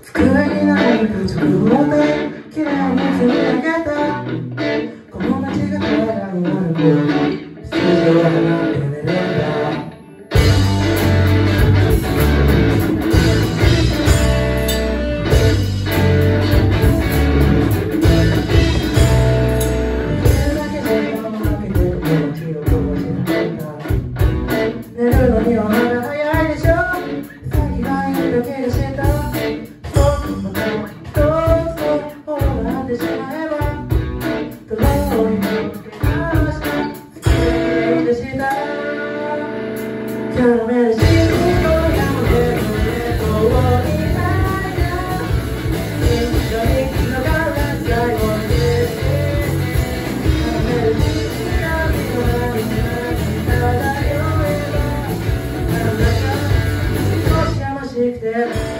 机に何か直方で綺麗に積み上げたこの街が平らになる頃数字を放って寝るんだ寝るのにはまだ早いでしょ先がいるだけがしたそうそうなってしまえばどうにも話した好きでしたキャラメルシートやめて遠い間一緒にのがら最後にキャラメルシートやめて漂えば少しやましくて